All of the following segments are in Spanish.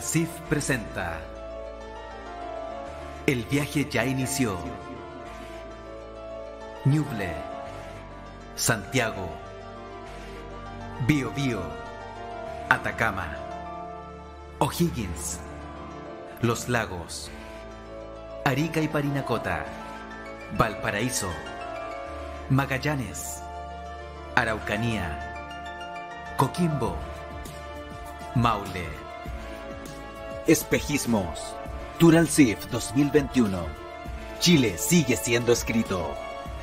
Sif presenta. El viaje ya inició. Ñuble, Santiago, Biobío, Atacama, O'Higgins, Los Lagos, Arica y Parinacota, Valparaíso, Magallanes, Araucanía, Coquimbo, Maule. Espejismos. Tour al CIF 2021. Chile sigue siendo escrito.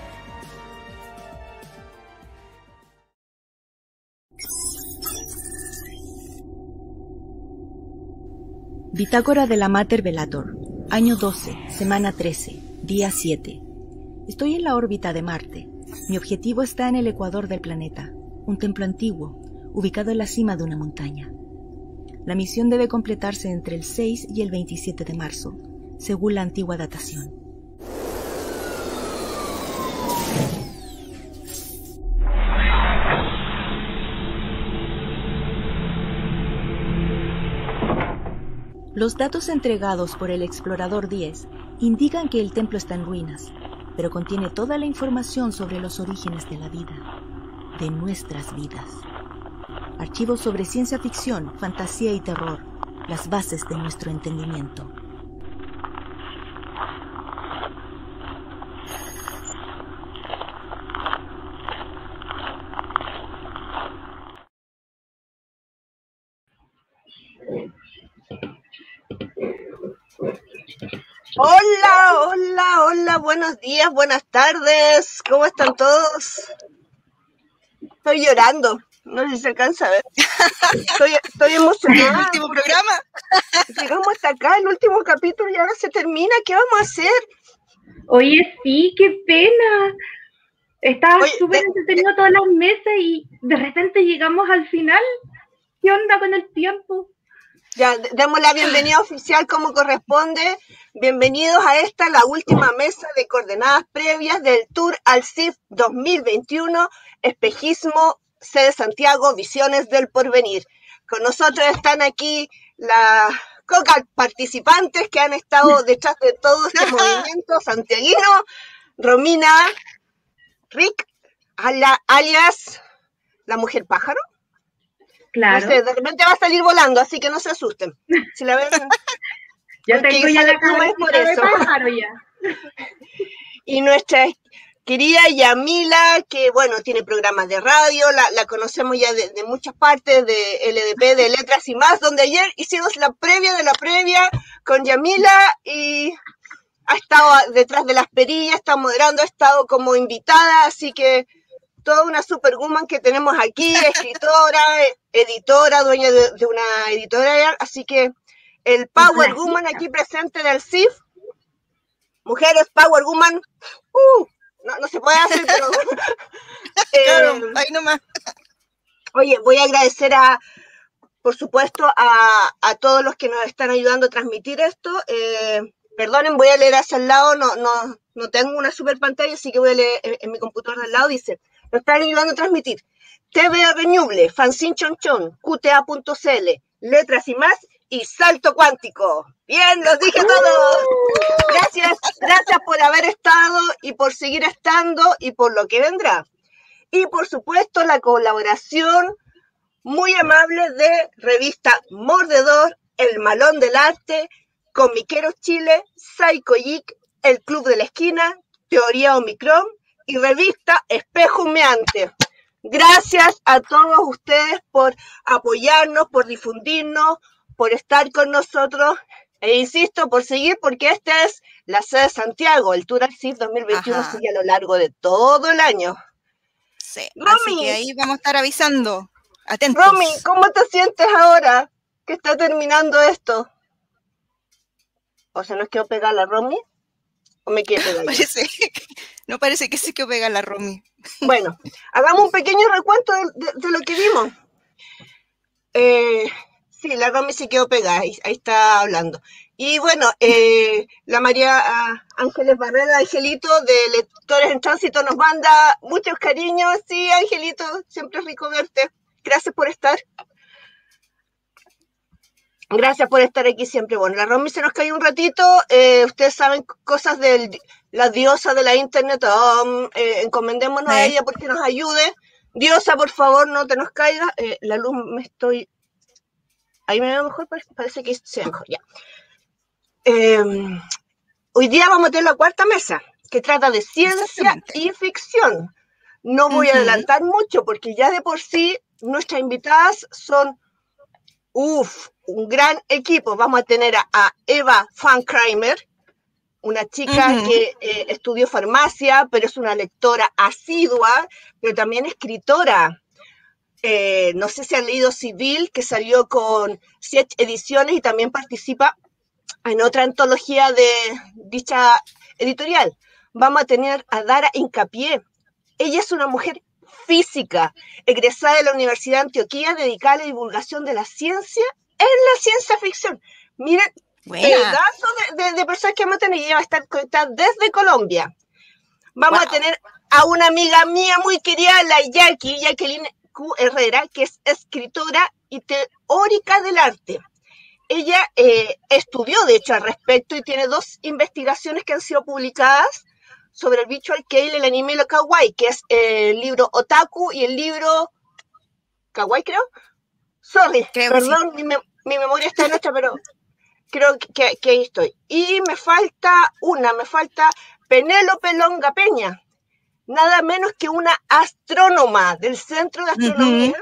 Bitácora de la Mater Velator. Año 12, semana 13, día 7. Estoy en la órbita de Marte. Mi objetivo está en el ecuador del planeta, un templo antiguo, ubicado en la cima de una montaña. La misión debe completarse entre el 6 y el 27 de marzo, según la antigua datación. Los datos entregados por el explorador 10 indican que el templo está en ruinas, pero contiene toda la información sobre los orígenes de la vida, de nuestras vidas. Archivos sobre ciencia ficción, fantasía y terror, las bases de nuestro entendimiento. Hola, buenos días, buenas tardes, ¿cómo están todos? Estoy llorando, no sé si se alcanza a ver. Estoy emocionada. ¿El último programa? Llegamos hasta acá, el último capítulo, y ahora se termina. ¿Qué vamos a hacer? Oye, sí, qué pena. Estaba súper entretenido todas las mesas y de repente llegamos al final. ¿Qué onda con el tiempo? Ya, demos la bienvenida oficial como corresponde. Bienvenidos a la última mesa de coordenadas previas del Tour al CIF 2021, Espejismo, sede Santiago, Visiones del Porvenir. Con nosotros están aquí las participantes que han estado detrás de todo este movimiento santiaguino. Romina Rick, alias la mujer pájaro. Claro. No sé, de repente va a salir volando, así que no se asusten. Si la ven, ya tengo ya la cabeza de pájaro ya. Y nuestra querida Yamila, que bueno, tiene programas de radio, la conocemos ya de muchas partes, de LDP, de Letras y Más, donde ayer hicimos la previa de la previa con Yamila y ha estado detrás de las perillas, está moderando, ha estado como invitada, así que toda una superwoman que tenemos aquí, escritora, editora, dueña de una editorial, así que el Power Woman aquí presente del CIF, mujeres Power Woman, no se puede hacer, pero claro, ahí nomás. Oye, voy a agradecer por supuesto, a todos los que nos están ayudando a transmitir esto. Perdonen, voy a leer hacia el lado, no tengo una super pantalla, así que voy a leer en mi computador al lado, dice: nos están ayudando a transmitir TVR Ñuble, Fanzine Chonchón, QTA.cl, Letras y Más y Salto Cuántico. Bien, los dije todos. Gracias por haber estado y por seguir estando y por lo que vendrá. Y por supuesto la colaboración muy amable de revista Mordedor, El Malón del Arte, Comiqueros Chile, Psycho Geek, El Club de la Esquina, Teoría Omicron y revista Espejo Humeante. Gracias a todos ustedes por apoyarnos, por difundirnos, por estar con nosotros e insisto, por seguir, porque esta es la sede de Santiago. El Tour al CIF 2021 sigue a lo largo de todo el año. Sí, Romy, así que ahí vamos a estar avisando. Atentos. Romy, ¿cómo te sientes ahora que está terminando esto? ¿O se nos quedó pegar la Romy? ¿O me quedé pegar? No parece que se quedó pegar la Romy. Bueno, hagamos un pequeño recuento de lo que vimos. Sí, la Romy se quedó pegada, ahí está hablando. Y bueno, la María Ángeles Barrera, Angelito, de Lectores en Tránsito, nos manda muchos cariños. Sí, Angelito, siempre es rico verte. Gracias por estar. Gracias por estar aquí siempre. Bueno, la Romy se nos cayó un ratito. Ustedes saben cosas de la diosa de la internet. Encomendémonos a ella porque nos ayude. Diosa, por favor, no te nos caigas. La luz me estoy... Ahí me veo mejor, parece que se ve mejor. Ya. Hoy día vamos a tener la cuarta mesa, que trata de ciencia y ficción. No voy a adelantar mucho porque ya de por sí nuestras invitadas son... un gran equipo. Vamos a tener a Eva Fankheimer, una chica que estudió farmacia, pero es una lectora asidua, pero también escritora. No sé si han leído Civil, que salió con 7 ediciones y también participa en otra antología de dicha editorial. Vamos a tener a Dara Hincapié. Ella es una mujer física, egresada de la Universidad de Antioquia, dedicada a la divulgación de la ciencia en la ciencia ficción. Miren, pedazo de personas que vamos a tener. Ella va a estar conectada desde Colombia. Vamos a tener a una amiga mía muy querida, la Jacqueline Q. Herrera, que es escritora y teórica del arte. Ella estudió, de hecho, al respecto y tiene 2 investigaciones que han sido publicadas sobre el visual kei, el anime y lo kawaii, que es el libro Otaku y el libro Kawaii, creo. Perdón, sí. mi memoria está en otra, pero creo que ahí estoy. Y me falta Penélope Longa Peña, nada menos que una astrónoma del Centro de Astronomía,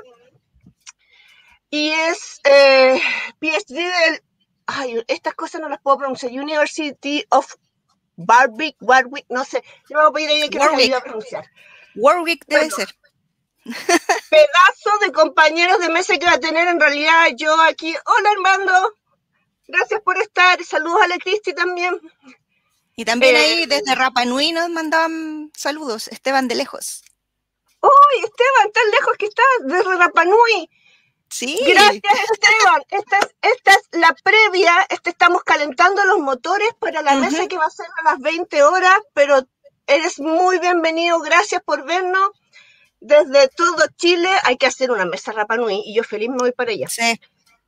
y es PhD del... Ay, estas cosas no las puedo pronunciar. University of Warwick, no sé. Yo me voy a pedir a ella que me ayude a pronunciar. Warwick debe ser. Pedazo de compañeros de mesa que va a tener en realidad yo aquí. Hola, Armando. Gracias por estar. Saludos a la Cristi también. Y también ahí desde Rapa Nui nos mandaban saludos. Esteban de lejos. ¡Uy, Esteban, tan lejos que estás! Desde Rapa Nui. Sí. Gracias, Esteban. Esta es la previa. Estamos calentando los motores para la mesa que va a ser a las 20 horas, pero eres muy bienvenido. Gracias por vernos. Desde todo Chile hay que hacer una mesa Rapa Nui y yo feliz me voy para allá. Sí.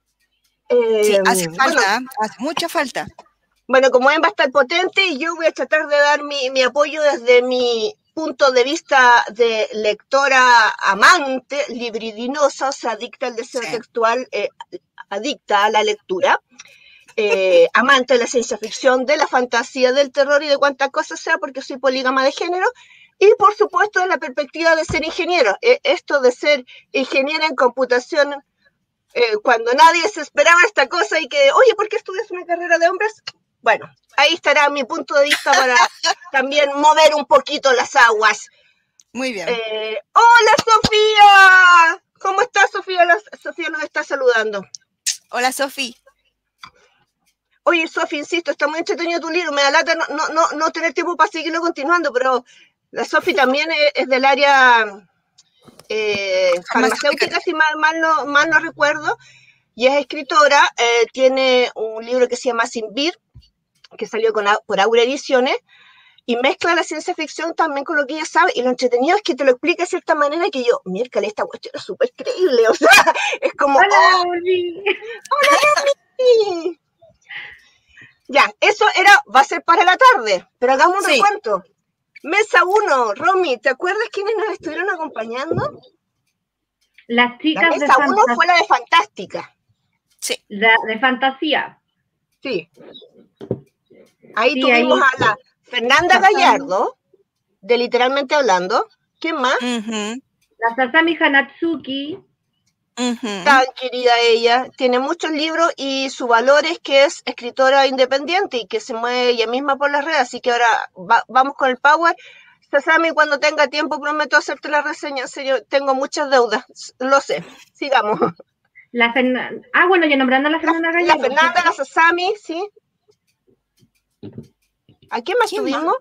Sí, hace falta, hace mucha falta. Bueno, como ven, va a estar potente y yo voy a tratar de dar mi apoyo desde mi punto de vista de lectora amante, libridinosa, o sea, adicta al deseo textual, adicta a la lectura, amante de la ciencia ficción, de la fantasía, del terror y de cuánta cosa sea, porque soy polígama de género, y por supuesto de la perspectiva de ser ingeniero. Esto de ser ingeniera en computación, cuando nadie se esperaba esta cosa y que, oye, ¿por qué estudias una carrera de hombres? Bueno, ahí estará mi punto de vista para también mover un poquito las aguas. Muy bien. ¡Hola, Sofía! ¿Cómo estás, Sofía? Sofía nos está saludando. Hola, Sofía. Oye, Sofía, insisto, está muy entretenido tu libro. Me da lata no tener tiempo para seguirlo continuando, pero la Sofía también es del área farmacéutica, si mal no recuerdo, y es escritora. Tiene un libro que se llama Sin Vir, que salió por Aura Ediciones, y mezcla la ciencia ficción también con lo que ella sabe, y lo entretenido es que te lo explica de cierta manera que yo, miércoles, esta cuestión es súper creíble, o sea, es como... ¡Hola, Uli! ¡Hola, Uli! Ya, eso va a ser para la tarde, pero hagamos un recuento. Mesa 1, Romy, ¿te acuerdas quiénes nos estuvieron acompañando? Las chicas de Mesa 1 fue la de Fantástica. Sí. La de Fantasía. Sí. Ahí tuvimos a la Fernanda Gallardo, de Literalmente Hablando. ¿Quién más? La Sasami Hanatsuki. Tan querida ella. Tiene muchos libros y su valor es que es escritora independiente y que se mueve ella misma por las redes. Así que ahora vamos con el power. Sasami, cuando tenga tiempo prometo hacerte la reseña. En serio, tengo muchas deudas. Lo sé. Sigamos. Bueno, yo nombrando a la Fernanda Gallardo. La Fernanda, la Sasami, sí. ¿A quién más tuvimos?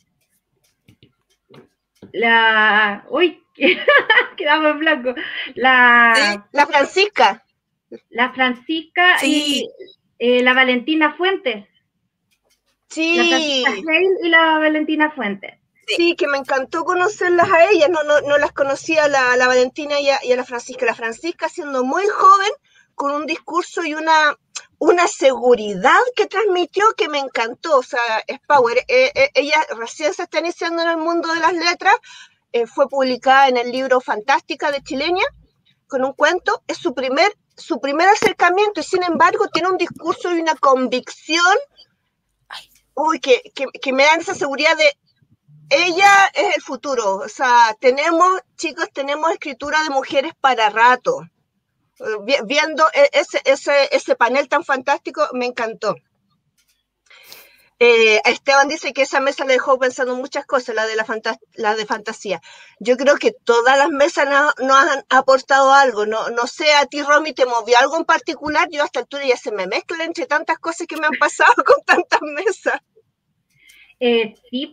Uy, quedamos en blanco. La Francisca. La Francisca y la Valentina Fuentes. Sí. La Francisca Hale y la Valentina Fuentes. Sí, que me encantó conocerlas a ellas. No las conocía la Valentina y a la Francisca. La Francisca, siendo muy joven, con un discurso y una seguridad que transmitió que me encantó. O sea, es power. Ella recién se está iniciando en el mundo de las letras. Fue publicada en el libro Fantástica de Chilenia, con un cuento. Es su primer acercamiento y sin embargo tiene un discurso y una convicción que me dan esa seguridad de ella es el futuro. O sea, tenemos escritura de mujeres para rato. Viendo ese panel tan fantástico, me encantó. Esteban dice que esa mesa le dejó pensando muchas cosas, la de fantasía. Yo creo que todas las mesas nos han aportado algo. No sé, a ti, Romy, ¿te movió algo en particular? Yo a esta altura ya se me mezcla entre tantas cosas que me han pasado con tantas mesas. Sí,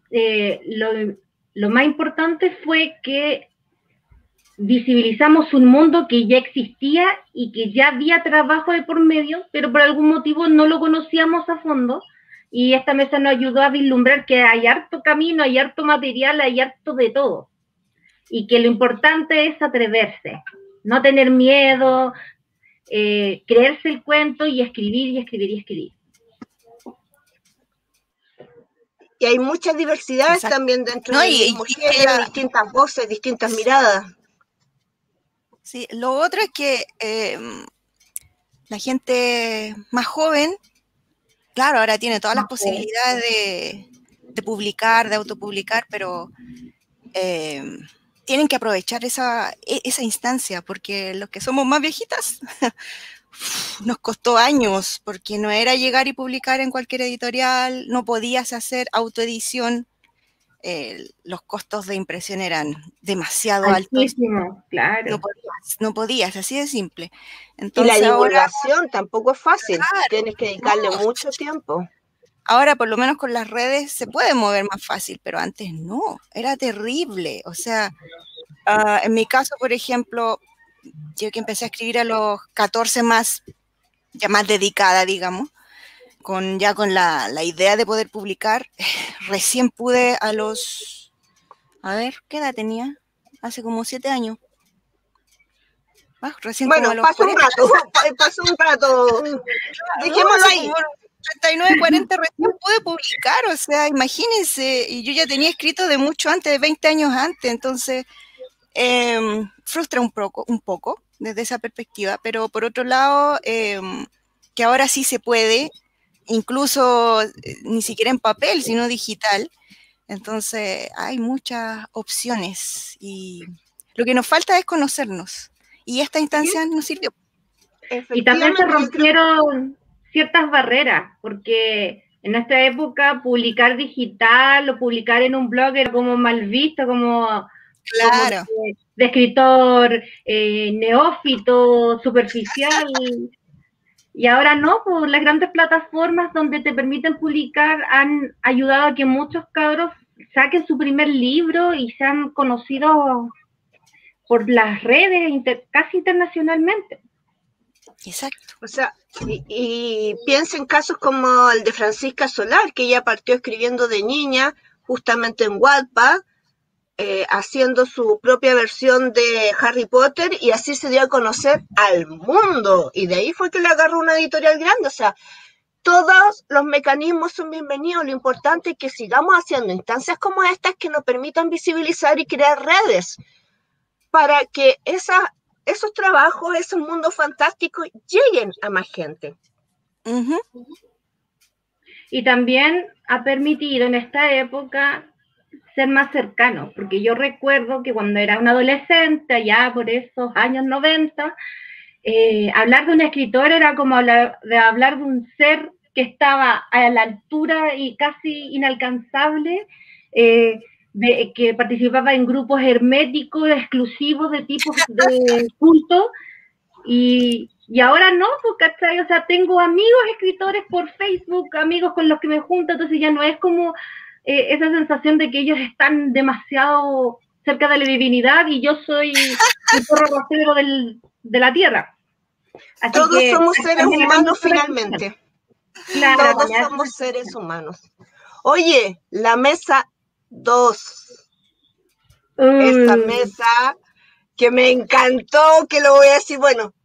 lo más importante fue que visibilizamos un mundo que ya existía y que ya había trabajo de por medio, pero por algún motivo no lo conocíamos a fondo, y esta mesa nos ayudó a vislumbrar que hay harto camino, hay harto material, hay harto de todo, y que lo importante es atreverse, no tener miedo, creerse el cuento y escribir y escribir y escribir. Y hay muchas diversidades. Exacto. También dentro de mismo género, distintas voces, distintas miradas. Sí, lo otro es que la gente más joven, claro, ahora tiene todas las posibilidades de publicar, de autopublicar, pero tienen que aprovechar esa instancia, porque los que somos más viejitas nos costó años, porque no era llegar y publicar en cualquier editorial, no podías hacer autoedición, los costos de impresión eran demasiado altos. Claro. No podías, así de simple. Entonces, y la divulgación ahora, tampoco es fácil, claro, tienes que dedicarle mucho tiempo. Ahora, por lo menos con las redes, se puede mover más fácil, pero antes no, era terrible. O sea, en mi caso, por ejemplo, yo que empecé a escribir a los 14 más, ya más dedicada, digamos, con la idea de poder publicar, recién pude a los, ¿qué edad tenía? Hace como 7 años. Recién bueno, como a los pasó 40. Pasó un rato, dejémoslo ahí. 39, 40 recién pude publicar, o sea, imagínense, y yo ya tenía escrito de mucho antes, de 20 años antes, entonces frustra un poco desde esa perspectiva, pero por otro lado, que ahora sí se puede, incluso ni siquiera en papel, sino digital, entonces hay muchas opciones y lo que nos falta es conocernos, y esta instancia nos sirvió. Y también se rompieron ciertas barreras, porque en nuestra época publicar digital o publicar en un blog era como mal visto, como, claro, como de escritor neófito, superficial, y ahora no, pues las grandes plataformas donde te permiten publicar han ayudado a que muchos cabros saquen su primer libro y sean conocidos por las redes casi internacionalmente. Exacto. O sea, y piensa en casos como el de Francisca Solar, que ella partió escribiendo de niña, justamente en Wattpad, haciendo su propia versión de Harry Potter, y así se dio a conocer al mundo, y de ahí fue que le agarró una editorial grande. O sea, todos los mecanismos son bienvenidos, lo importante es que sigamos haciendo instancias como estas que nos permitan visibilizar y crear redes, para que esos trabajos, esos mundos fantásticos lleguen a más gente. Uh-huh. Y también ha permitido en esta época ser más cercanos, porque yo recuerdo que cuando era un adolescente, allá por esos años 90, hablar de un escritor era como hablar de un ser que estaba a la altura y casi inalcanzable, que participaba en grupos herméticos, exclusivos de tipos de culto, y ahora no, ¿cachai? O sea, tengo amigos escritores por Facebook, amigos con los que me junto, entonces ya no es como esa sensación de que ellos están demasiado cerca de la divinidad y yo soy el porro rostero de la tierra. Así todos que, somos seres humanos finalmente. Claro, todos somos seres humanos. Oye, la mesa 2. Esta mesa que me encantó, que lo voy a decir, bueno,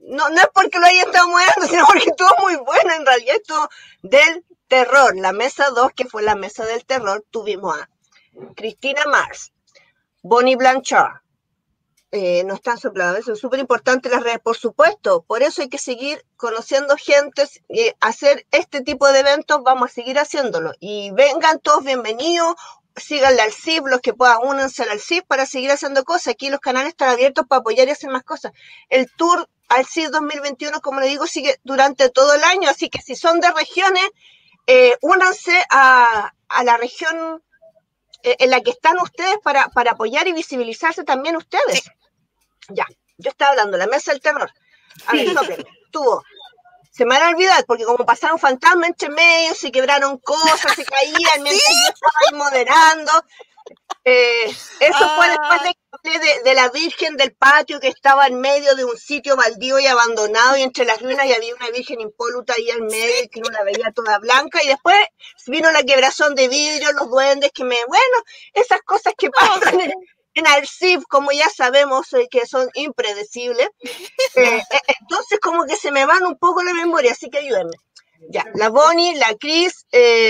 no es porque lo haya estado moderando, sino porque estuvo muy bueno, en realidad estuvo del terror. La mesa 2, que fue la mesa del terror, tuvimos a Christina Mars, Bonnie Blanchard, no están soplados, eso es súper importante las redes, por supuesto, por eso hay que seguir conociendo gente, hacer este tipo de eventos, vamos a seguir haciéndolo, y vengan todos bienvenidos, síganle al CIF, los que puedan, únanse al CIF para seguir haciendo cosas, aquí los canales están abiertos para apoyar y hacer más cosas. El tour al CIF 2021, como le digo, sigue durante todo el año, así que si son de regiones, únanse a la región en la que están ustedes para apoyar y visibilizarse también ustedes. Sí. Ya, yo estaba hablando, la mesa del terror. A ver, sóplenme. Se me van a olvidar, porque como pasaron fantasmas entre medio, se quebraron cosas, se caían, mientras yo estaba ahí moderando. Eso fue después de la Virgen del Patio, que estaba en medio de un sitio baldío y abandonado, y entre las ruinas y había una Virgen impoluta ahí al medio, y que uno la veía toda blanca, y después vino la quebrazón de vidrio, los duendes, bueno, esas cosas que pasan en Arcif, como ya sabemos, que son impredecibles. Entonces como que se me van un poco la memoria, así que ayúdenme. Ya, la Bonnie, la Cris,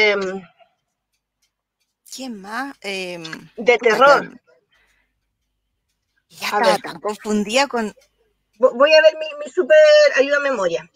¿quién más? De terror. Ya estaba tan confundida con... Voy a ver mi super ayuda a memoria.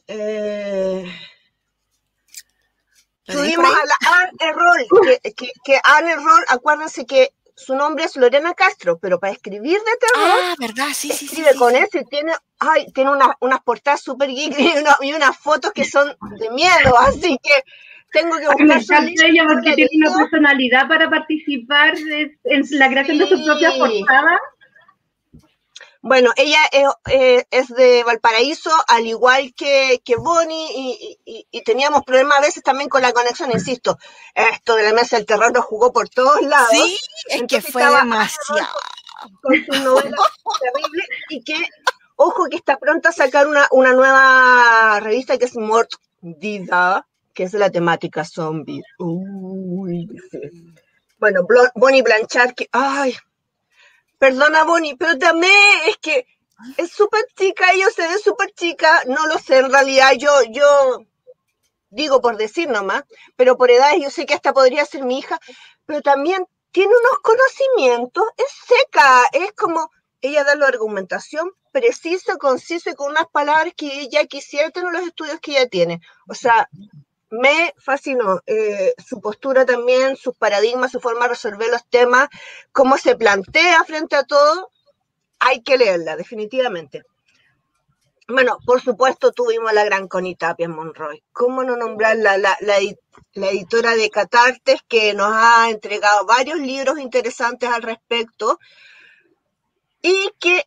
Tuvimos a la Anne Errol, que Anne Errol, acuérdense que su nombre es Lorena Castro, pero para escribir de terror, ¿verdad? Sí, escribe con eso y tiene unas portadas super geek y unas fotos que son de miedo, así que tengo que buscar. Me encanta ella porque tiene una personalidad para participar en la creación de su propia portada. Bueno, ella es de Valparaíso, al igual que Bonnie, y teníamos problemas a veces también con la conexión, insisto. Esto de la mesa del terror nos jugó por todos lados. Sí, es que fue demasiado. Con su novela terrible, y que, ojo, que está pronta a sacar una nueva revista que es Mordida, que es de la temática zombie. Uy, sí. Bueno, Bonnie Blanchard, que, perdona, Bonnie, pero también es que es súper chica, ella se ve súper chica, no lo sé, en realidad yo digo por decir nomás, pero por edad yo sé que hasta podría ser mi hija, pero también tiene unos conocimientos, es seca, es como, ella da la argumentación precisa, concisa y con unas palabras que ella quisiera tener los estudios que ella tiene, o sea, me fascinó su postura también, sus paradigmas, su forma de resolver los temas, cómo se plantea frente a todo, hay que leerla, definitivamente. Bueno, por supuesto tuvimos a la gran Connie Tapia Monroy. ¿Cómo no nombrar la editora de Catartes, que nos ha entregado varios libros interesantes al respecto y que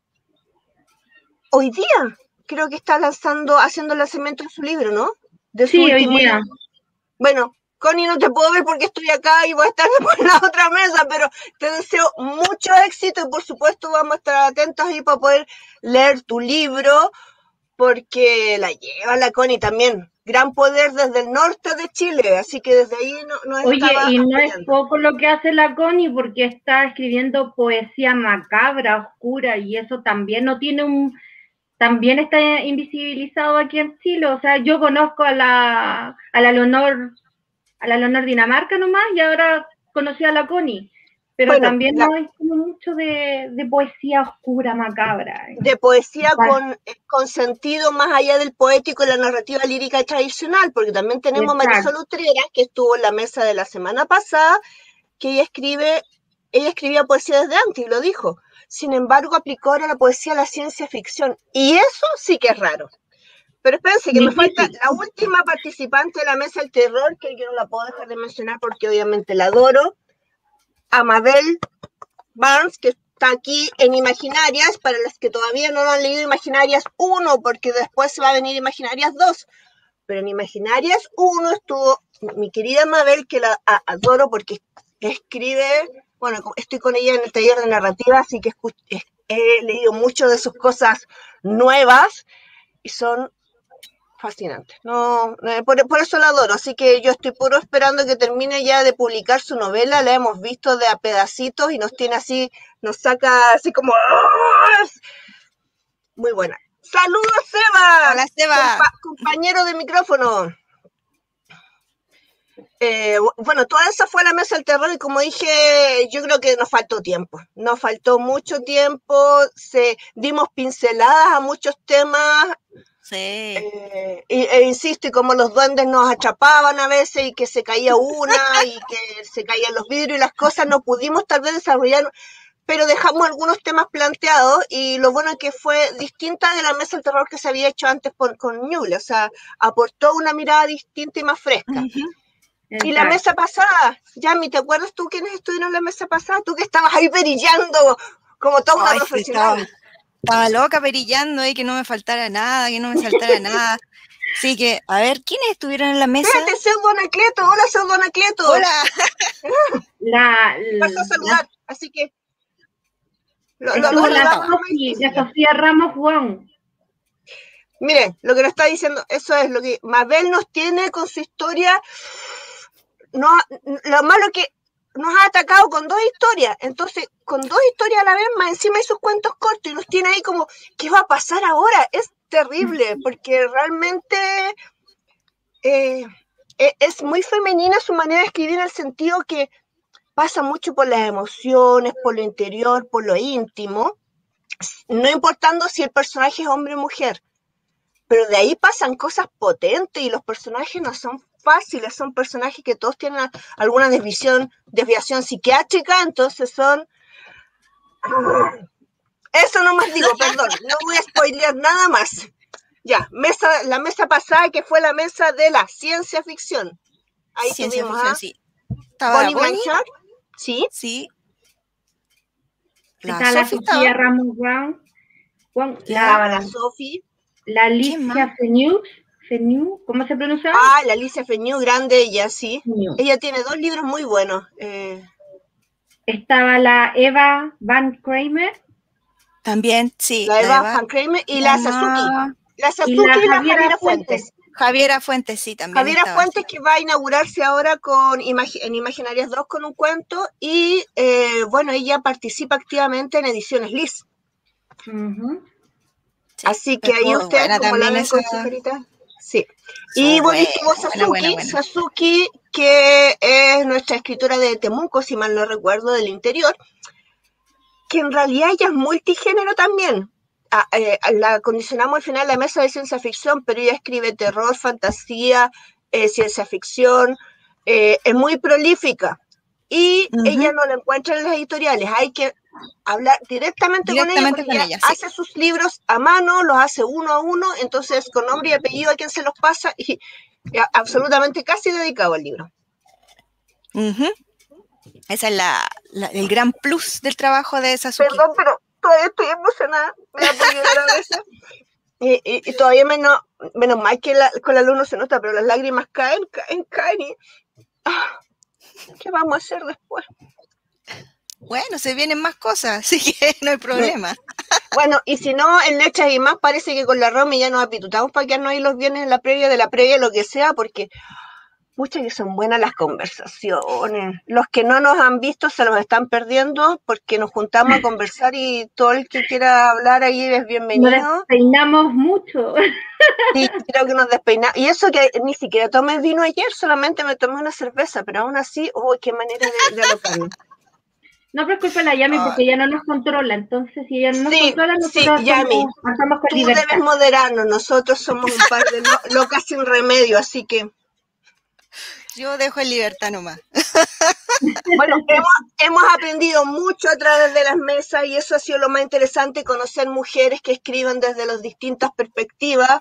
hoy día creo que está haciendo el lanzamiento de su libro, ¿no? Sí, hoy día. Bueno, Connie, no te puedo ver porque estoy acá y voy a estar después en la otra mesa, pero te deseo mucho éxito y por supuesto vamos a estar atentos ahí para poder leer tu libro, porque la lleva la Connie también. Gran poder desde el norte de Chile, así que desde ahí no estaba. Oye, y no es poco lo que hace la Connie, porque está escribiendo poesía macabra, oscura, y eso también no tiene también está invisibilizado aquí en Chile. O sea, yo conozco a la Leonor Dinamarca nomás, y ahora conocí a la Connie, pero bueno, también no hay como mucho de poesía oscura, macabra. De poesía con sentido más allá del poético y la narrativa lírica tradicional, porque también tenemos a Marisol Utrera, que estuvo en la mesa de la semana pasada, que ella escribía poesía desde antes y lo dijo. Sin embargo, aplicó ahora la poesía a la ciencia ficción. Y eso sí que es raro. Pero espérense, que me falta la última participante de la mesa del terror, que yo no la puedo dejar de mencionar porque obviamente la adoro. A Mabel Barnes, que está aquí en Imaginarias, para las que todavía no lo han leído, Imaginarias 1, porque después se va a venir Imaginarias 2. Pero en Imaginarias 1 estuvo mi querida Mabel, que la adoro porque escribe... Bueno, estoy con ella en el taller de narrativa, así que he leído mucho de sus cosas nuevas y son fascinantes. Por eso la adoro, así que yo estoy puro esperando que termine ya de publicar su novela. La hemos visto de a pedacitos y nos saca así como... Muy buena. ¡Saludos, Seba! Hola, Seba. Compañero de micrófono. Bueno, toda esa fue la mesa del terror y como dije, yo creo que nos faltó tiempo. Nos faltó mucho tiempo, dimos pinceladas a muchos temas. Sí. Insisto, y como los duendes nos atrapaban a veces y que se caía una y que se caían los vidrios y las cosas, no pudimos tal vez desarrollar, pero dejamos algunos temas planteados y lo bueno es que fue distinta de la mesa del terror que se había hecho antes con Ñuble, o sea, aportó una mirada distinta y más fresca. Y la mesa pasada, Yami, ¿te acuerdas tú quiénes estuvieron en la mesa pasada? Tú que estabas ahí perillando como toda una profesional. Estaba loca perillando ahí, que no me faltara nada, que no me saltara nada. Así que, a ver, ¿quiénes estuvieron en la mesa? Espérate, Pseudo Anacleto. Hola, Pseudo Anacleto. Hola. Pasó a saludar, así que... la Sofía Ramos Juan. Miren, lo que nos está diciendo, eso es lo que Mabel nos tiene con su historia. No, lo malo es que nos ha atacado con 2 historias, entonces con 2 historias a la vez, más encima de sus cuentos cortos, y nos tiene ahí como, ¿qué va a pasar ahora? Es terrible, porque realmente es muy femenina su manera de escribir, en el sentido que pasa mucho por las emociones, por lo interior, por lo íntimo, no importando si el personaje es hombre o mujer, pero de ahí pasan cosas potentes y los personajes no son fáciles, son personajes que todos tienen alguna desviación psiquiátrica, entonces son... Eso no más digo, perdón, no voy a spoilear nada más. Ya, la mesa pasada, que fue la mesa de la ciencia ficción. Ahí ciencia tuvimos ficción, sí. Bonnie Blanchard, sí. Sí. Está la Sofía Ramos Brown. La Sophie. La Alicia Fenú, ¿cómo se pronuncia? La Alicia Fenú, grande ella, sí. Fenú. Ella tiene 2 libros muy buenos. Estaba la Eva Van Kramer. También, sí. La Eva Van Kramer y la Sasuki. La Sasuki y la Javiera Fuentes. Javiera Fuentes, sí, también. Javiera Fuentes, que va a inaugurarse ahora en Imaginarias 2 con un cuento. Y, bueno, ella participa activamente en Ediciones Liz. Sí, así que ahí ustedes, como la ven con su carita. Sí. Y bueno, estuvo Sasuki, que es nuestra escritora de Temuco, si mal no recuerdo, del interior, que en realidad ella es multigénero también. La condicionamos al final la mesa de ciencia ficción, pero ella escribe terror, fantasía, ciencia ficción, es muy prolífica. Y ella no la encuentra en las editoriales, hay que hablar directamente con ella, porque ella hace sus libros a mano, los hace uno a uno, entonces con nombre y apellido a quien se los pasa, y absolutamente casi dedicado al libro. Ese es el gran plus del trabajo de Sasuki. Perdón, pero todavía estoy emocionada, me da por llorar a veces. Y todavía menos mal que con la luz no se nota, pero las lágrimas caen y... ¿Qué vamos a hacer después? Bueno, se vienen más cosas, así que no hay problema. Bueno, y si no, en Lechas y más parece que con la Romy ya nos apitutamos para quedarnos ahí los viernes en la previa de la previa, lo que sea, porque muchas que son buenas las conversaciones. Los que no nos han visto se los están perdiendo porque nos juntamos a conversar y todo el que quiera hablar ahí es bienvenido. Nos despeinamos mucho. Sí, creo que nos despeinamos. Y eso que ni siquiera tomé vino ayer, solamente me tomé una cerveza, pero aún así, qué manera de alocarnos. No, pero es culpa de la Yami porque ella no nos controla, entonces si ella no nos controla, nosotros Yami, pasamos con tú libertad. Debes moderarnos, nosotros somos un par de locas sin remedio, así que... Yo dejo en libertad nomás. Bueno, hemos aprendido mucho a través de las mesas y eso ha sido lo más interesante, conocer mujeres que escriben desde las distintas perspectivas.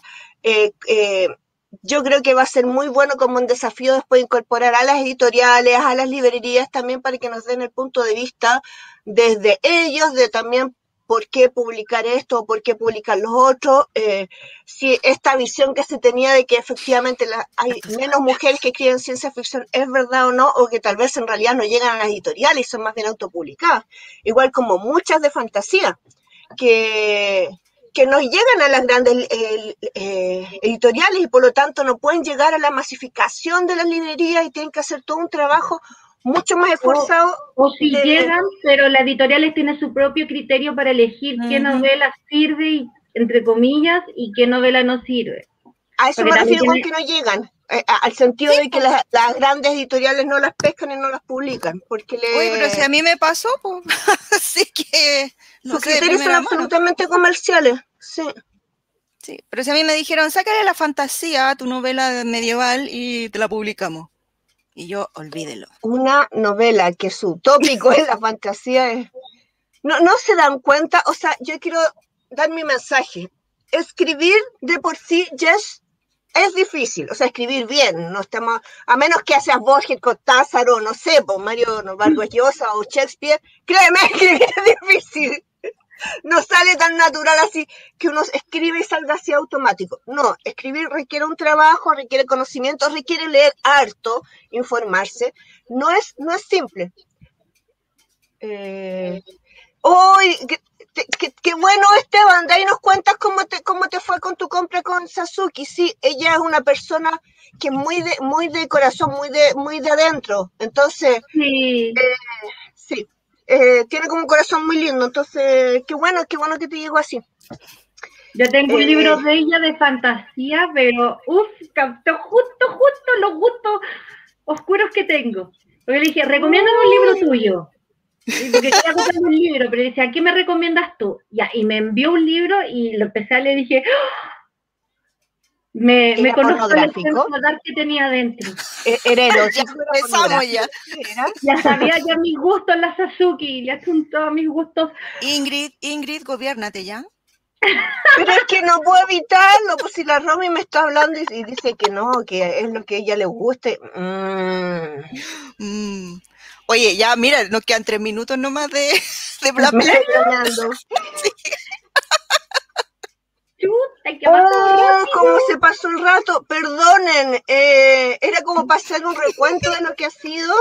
Yo creo que va a ser muy bueno como un desafío después incorporar a las editoriales, a las librerías también para que nos den el punto de vista desde ellos, de también por qué publicar esto o por qué publicar los otros, si esta visión que se tenía de que efectivamente hay menos mujeres que escriben ciencia ficción es verdad o no, o que tal vez en realidad no llegan a las editoriales y son más bien autopublicadas, igual como muchas de fantasía, que no llegan a las grandes editoriales y por lo tanto no pueden llegar a la masificación de las librerías y tienen que hacer todo un trabajo mucho más esforzado. O si llegan, pero las editoriales tienen su propio criterio para elegir qué novela sirve y entre comillas, y qué novela no sirve. A eso me refiero con que no llegan, al sentido de que las grandes editoriales no las pescan y no las publican. Porque Oye, pero si a mí me pasó, pues, así que... Sus criterios son absolutamente comerciales, sí. Sí, pero si a mí me dijeron, sácale la fantasía a tu novela medieval y te la publicamos. Y yo, olvídelo. Una novela que su tópico es la fantasía es... No se dan cuenta, o sea, yo quiero dar mi mensaje. Escribir de por sí ya es difícil, o sea, escribir bien, no estamos, a menos que seas Borges, Cortázar o no sé, pues Mario Vargas Llosa o Shakespeare, créeme, escribir es difícil. No sale tan natural así que uno escribe y salga así automático. No, escribir requiere un trabajo, requiere conocimiento, requiere leer harto, informarse. No es simple. ¡Uy! Qué bueno, Esteban, de ahí nos cuentas cómo te fue con tu compra con Sasuke. Sí, ella es una persona que es muy de corazón, muy de adentro. Entonces, sí. Sí. Tiene como un corazón muy lindo, entonces qué bueno que te llegó así. Yo tengo un libro de ella de fantasía, pero captó justo los gustos oscuros que tengo. Porque le dije, recomiéndame un libro tuyo. Porque quería comprar un libro, pero le decía, ¿qué me recomiendas tú? Ya, y me envió un libro y lo empecé a leer y dije, ¡oh! Me conozco el pensar que tenía dentro. Era erótico. Ya sabía ya mis gustos en la Sasuke, le achuntó a mis gustos. Ingrid, gobiérnate ya. Pero es que no puedo evitarlo, pues si la Romy me está hablando y dice que no, que es lo que a ella le gusta. Oye, ya, mira, nos quedan 3 minutos nomás de bla bla. Sí. ¿Cómo se pasó el rato? Perdonen, era como para hacer un recuento de lo que ha sido.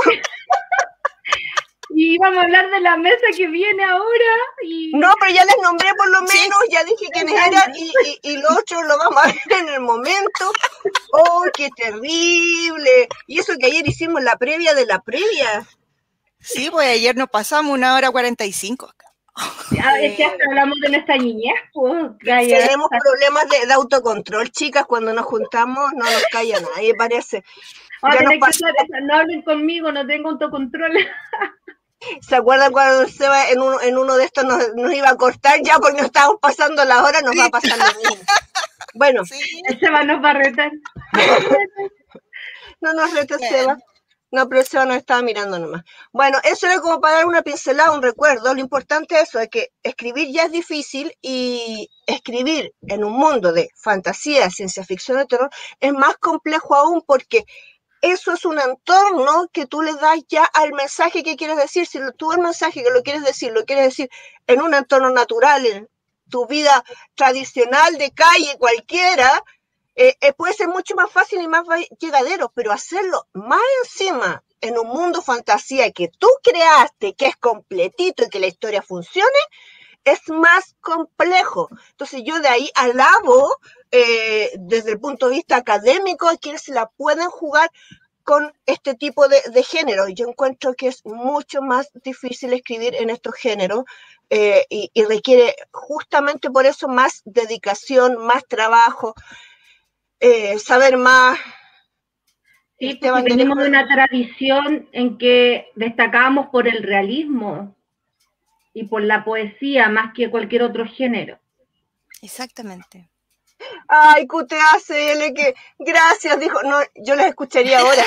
Y íbamos a hablar de la mesa que viene ahora. No, pero ya les nombré por lo menos, ya dije quiénes eran y los otros lo vamos a ver en el momento. ¡Oh, qué terrible! Y eso que ayer hicimos la previa de la previa. Sí, pues ayer nos pasamos 1:45 acá. Es que hasta hablamos de nuestra niñez, pues. Tenemos problemas de autocontrol, chicas, cuando nos juntamos no nos calla nadie, parece. No hablen conmigo, no tengo autocontrol. ¿Se acuerdan cuando Seba en uno de estos nos iba a cortar ya porque nos estábamos pasando la hora? Nos va a pasar lo mismo. Bueno. Sí. Seba nos va a retar. No nos reta Seba. No, pero Seba nos estaba mirando nomás. Bueno, eso era como para dar una pincelada, un recuerdo. Lo importante es eso, es que escribir ya es difícil y escribir en un mundo de fantasía, ciencia ficción y terror es más complejo aún porque eso es un entorno que tú le das ya al mensaje que quieres decir. Si tú el mensaje que lo quieres decir en un entorno natural, en tu vida tradicional de calle cualquiera, puede ser mucho más fácil y más llegadero, pero hacerlo más encima en un mundo fantasía que tú creaste, que es completito y que la historia funcione, es más complejo. Entonces yo de ahí alabo desde el punto de vista académico a quienes se la pueden jugar con este tipo de género. Yo encuentro que es mucho más difícil escribir en estos géneros y requiere justamente por eso más dedicación, más trabajo, saber más. Sí, porque venimos de una tradición en que destacábamos por el realismo y por la poesía más que cualquier otro género. Exactamente. Ay, QTACL, que gracias, dijo. No, yo les escucharía ahora.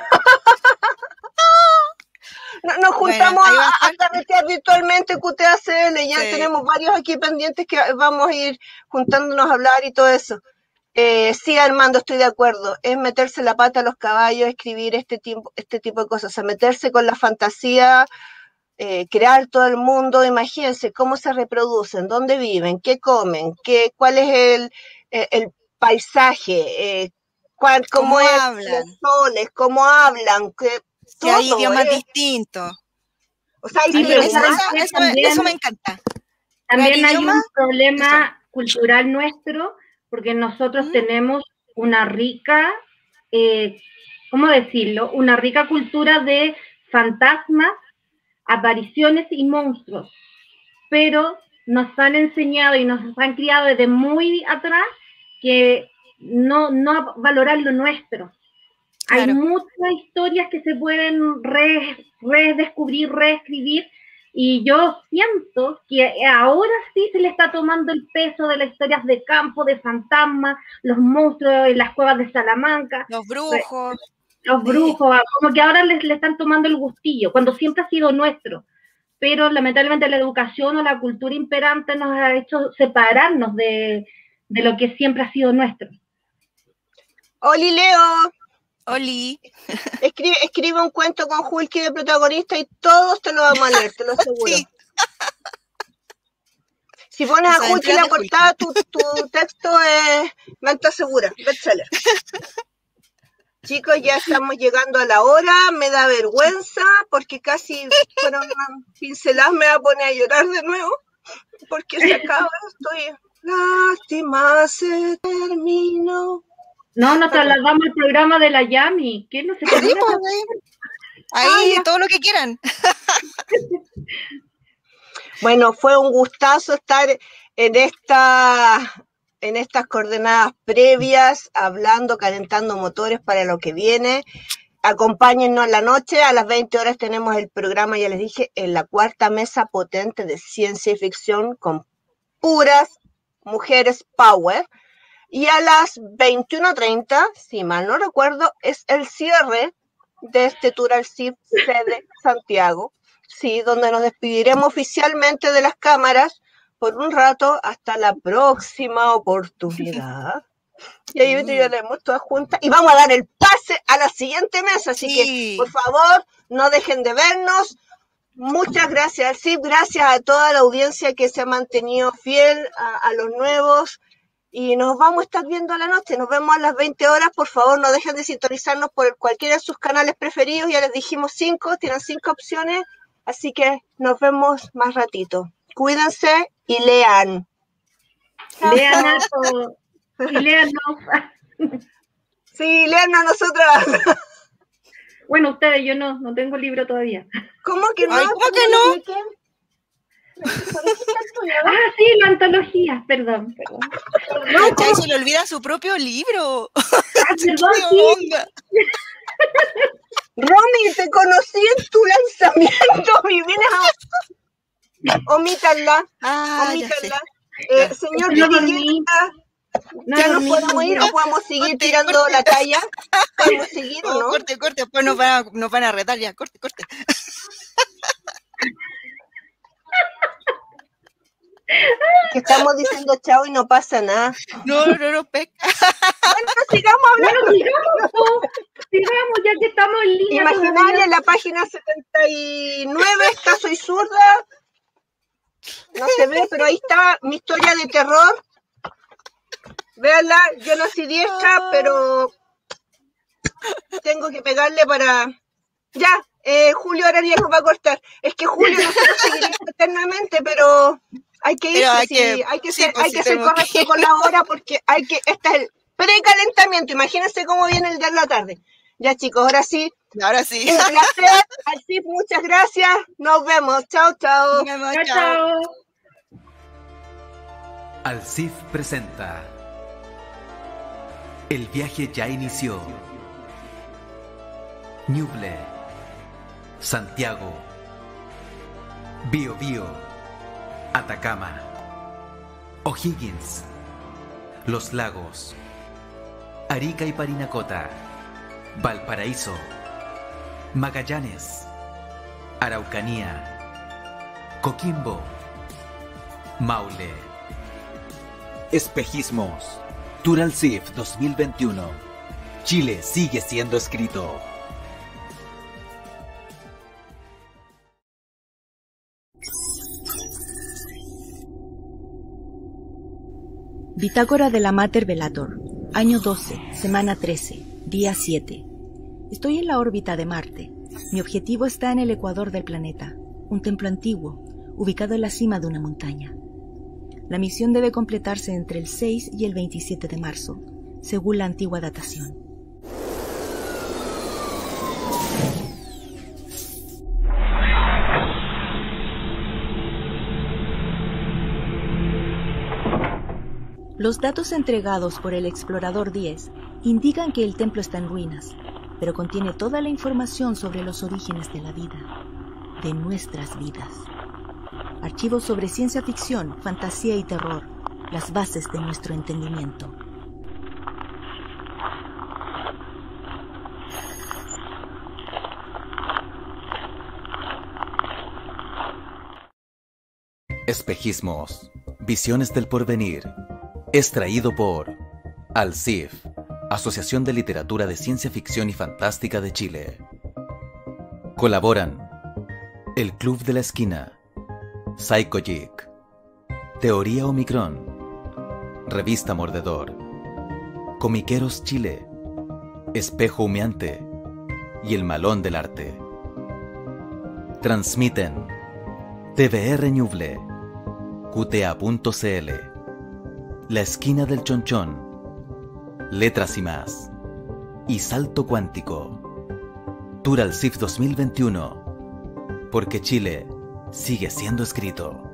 Nos juntamos a carretear virtualmente QTACL, ya tenemos varios aquí pendientes que vamos a ir juntándonos a hablar y todo eso. Sí, Armando, estoy de acuerdo. Es meterse la pata a los caballos, escribir este tipo de cosas, o sea, meterse con la fantasía, crear todo el mundo. Imagínense cómo se reproducen, dónde viven, qué comen, cuál es el paisaje, cómo hablan, los soles, cómo hablan, si hay idiomas distintos. O sea, eso me encanta. También hay un problema cultural nuestro, porque nosotros tenemos una rica, ¿cómo decirlo? Una rica cultura de fantasmas, apariciones y monstruos, pero nos han enseñado y nos han criado desde muy atrás que no valorar lo nuestro. Claro. Hay muchas historias que se pueden redescubrir, reescribir, y yo siento que ahora sí se le está tomando el peso de las historias de campo, de fantasmas, los monstruos en las cuevas de Salamanca. Los brujos. Los brujos, como que ahora le están tomando el gustillo, cuando siempre ha sido nuestro. Pero lamentablemente la educación o la cultura imperante nos ha hecho separarnos de lo que siempre ha sido nuestro. Oli, Leo. Oli. Escribe un cuento con Hulky de protagonista y todos te lo vamos a leer, te lo aseguro. Sí. Si pones a Hulky en la portada, tu texto es venta segura, bestseller. Chicos, ya estamos llegando a la hora, me da vergüenza porque casi fueron pinceladas, me va a poner a llorar de nuevo porque se acaba, estoy lástima, se terminó. No, nos trasladamos al programa de la Yami. ¿Qué no se termina? Ahí, todo lo que quieran. Bueno, fue un gustazo estar en estas coordenadas previas, hablando, calentando motores para lo que viene. Acompáñennos en la noche, a las 20 horas tenemos el programa, ya les dije, en la cuarta mesa potente de ciencia y ficción con puras mujeres power. Y a las 21:30, si mal no recuerdo, es el cierre de este tour al CIF sede Santiago, sí, donde nos despediremos oficialmente de las cámaras por un rato hasta la próxima oportunidad. Y ahí estaremos todas juntas y vamos a dar el pase a la siguiente mesa, así que por favor no dejen de vernos. Muchas gracias al CIF, gracias a toda la audiencia que se ha mantenido fiel a los nuevos. Y nos vamos a estar viendo a la noche, nos vemos a las 20 horas, por favor no dejen de sintonizarnos por cualquiera de sus canales preferidos, ya les dijimos 5, tienen 5 opciones, así que nos vemos más ratito. Cuídense y lean. Lean algo, y leannos. Sí, lean a nosotras. Bueno, ustedes, yo no tengo libro todavía. ¿Cómo que no? Ay, ¿cómo que no? Sí, la antología, perdón. No, ya se le olvida su propio libro. Perdón, sí. Romy, te conocí en tu lanzamiento, mi vienes a... Omítanla. Señor, no dormí. ¿Ya nos podemos ir o podemos seguir tirando la talla? ¿Podemos seguir o no? Corte, pues nos van a retar ya, corte. Que estamos diciendo chao y no pasa nada. No, pesca. Bueno, sigamos hablando. Sigamos, ya que estamos en línea. Imaginaria en la página 79, está Soy Zurda. No se ve, pero ahí está mi historia de terror. Véanla, yo nací diestra, pero tengo que pegarle para... Ya, Julio Ararias nos va a cortar. Es que Julio nosotros seguiremos eternamente, pero... Hay que irse, hay que ser correcto con la hora porque este es el precalentamiento. Imagínense cómo viene el día de la tarde. Ya, chicos, ahora sí. Un placer. Al CIF, muchas gracias. Nos vemos. Chao. Chao. Al CIF presenta. El viaje ya inició. Ñuble, Santiago, Biobío, Atacama, O'Higgins, Los Lagos, Arica y Parinacota, Valparaíso, Magallanes, Araucanía, Coquimbo, Maule. Espejismos. Tour al CIF 2021. Chile sigue siendo escrito. Bitácora de la Mater Velator, año 12, semana 13, día 7. Estoy en la órbita de Marte. Mi objetivo está en el ecuador del planeta, un templo antiguo, ubicado en la cima de una montaña. La misión debe completarse entre el 6 y el 27 de marzo, según la antigua datación. Los datos entregados por el explorador 10 indican que el templo está en ruinas, pero contiene toda la información sobre los orígenes de la vida, de nuestras vidas. Archivos sobre ciencia ficción, fantasía y terror, las bases de nuestro entendimiento. Espejismos, visiones del porvenir, es traído por ALCIF, Asociación de Literatura de Ciencia Ficción y Fantástica de Chile. Colaboran El Club de la Esquina, Psycho Geek, Teoría Omicron, Revista Mordedor, Comiqueros Chile, Espejo Humeante y El Malón del Arte. Transmiten TVR Ñuble, QTA.cl, La Esquina del Chonchón, Letras y Más, y Salto Cuántico. Tour al CIF 2021, porque Chile sigue siendo escrito.